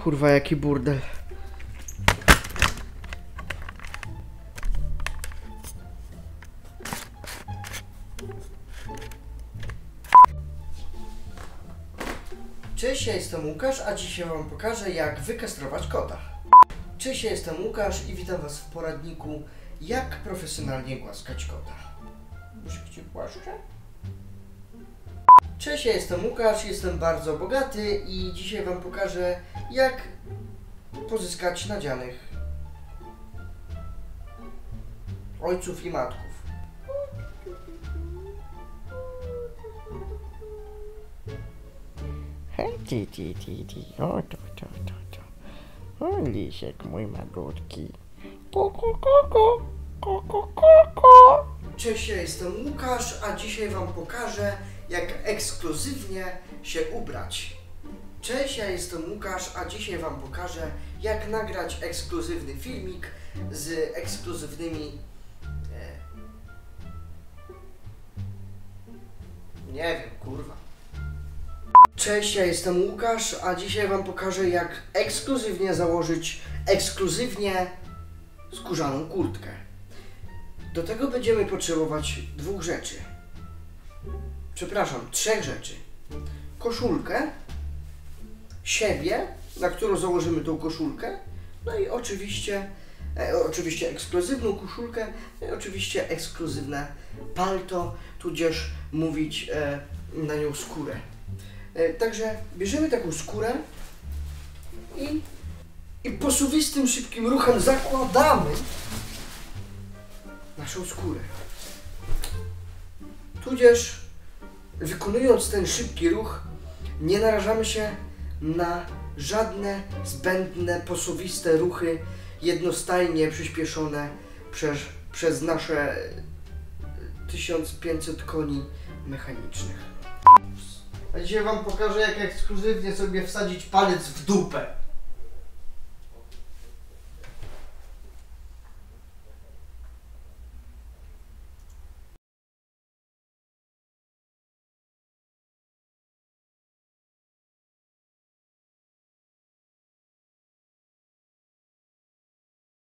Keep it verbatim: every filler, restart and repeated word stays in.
Kurwa, jaki burdel. Cześć, ja jestem Łukasz, a dzisiaj wam pokażę, jak wykastrować kota. Cześć, ja jestem Łukasz i witam was w poradniku, jak profesjonalnie głaskać kota. Musicie płaszcze? Cześć, ja jestem Łukasz, jestem bardzo bogaty i dzisiaj wam pokażę, jak pozyskać nadzianych ojców i matków. Hej, ty, ty, ty, ty, o, to, to, to, to. O, Lisiek mój malutki. Kuku, kuku, kuku, kuku. Cześć, ja jestem Łukasz, a dzisiaj wam pokażę, jak ekskluzywnie się ubrać. Cześć, ja jestem Łukasz, a dzisiaj wam pokażę, jak nagrać ekskluzywny filmik z ekskluzywnymi... E, nie wiem, kurwa. Cześć, ja jestem Łukasz, a dzisiaj wam pokażę, jak ekskluzywnie założyć ekskluzywnie skórzaną kurtkę. Do tego będziemy potrzebować dwóch rzeczy. Przepraszam, trzech rzeczy. Koszulkę, siebie, na którą założymy tą koszulkę, no i oczywiście, e, oczywiście ekskluzywną koszulkę, no i oczywiście ekskluzywne palto, tudzież mówić e, na nią skórę. E, także bierzemy taką skórę i, i posuwistym, szybkim ruchem zakładamy naszą skórę. Tudzież wykonując ten szybki ruch nie narażamy się na żadne zbędne, posuwiste ruchy jednostajnie przyspieszone przez, przez nasze tysiąc pięćset koni mechanicznych. A dzisiaj wam pokażę, jak ekskluzywnie sobie wsadzić palec w dupę.